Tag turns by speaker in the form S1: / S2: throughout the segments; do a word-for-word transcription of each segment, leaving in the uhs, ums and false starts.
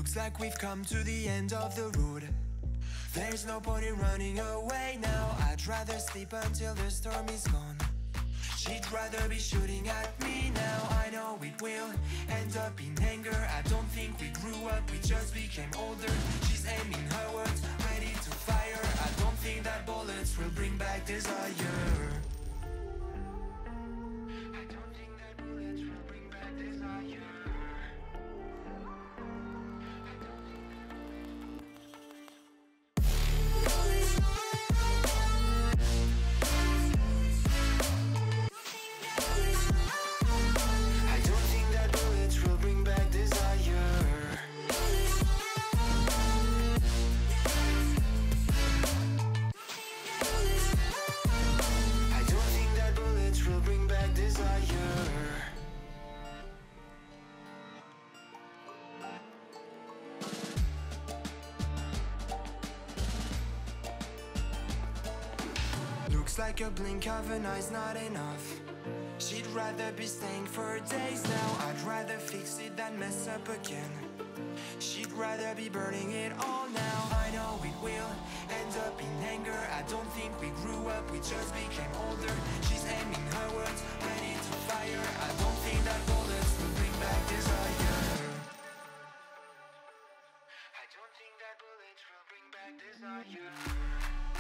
S1: Looks like we've come to the end of the road. There's no point in running away now. I'd rather sleep until the storm is gone. She'd rather be shooting at me now. I know it will end up in anger. I don't think we grew up, we just became older. She's aiming her words, ready to fire. I don't think that bullets will bring back desire. I don't think that bullets will bring back desire. Looks like a blink of an eye's not enough. She'd rather be staying for days now. I'd rather fix it than mess up again. She'd rather be burning it all now. I know it will end up in anger. I don't think we grew up, we just became older. She's aiming her words, ready to fire. I don't think that bullets will bring back desire. I don't think that bullets will bring back desire.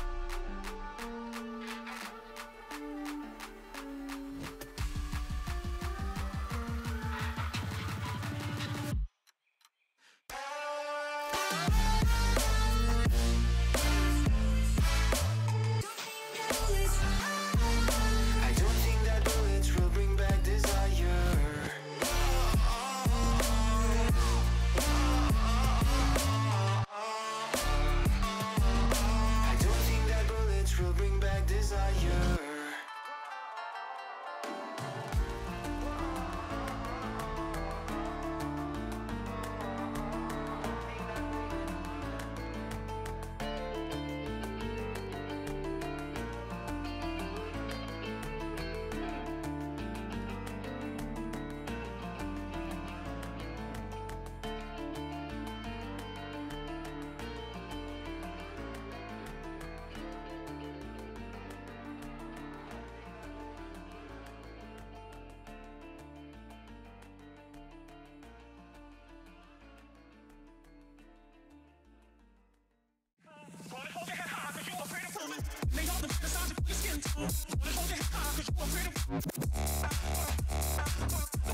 S1: Lay all the massage of your skin tone. Wanna hold your head high cause you are pretty.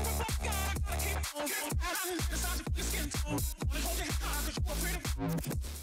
S1: Gotta keep on. Massage of your skin tone. Wanna hold your head high cause you are pretty.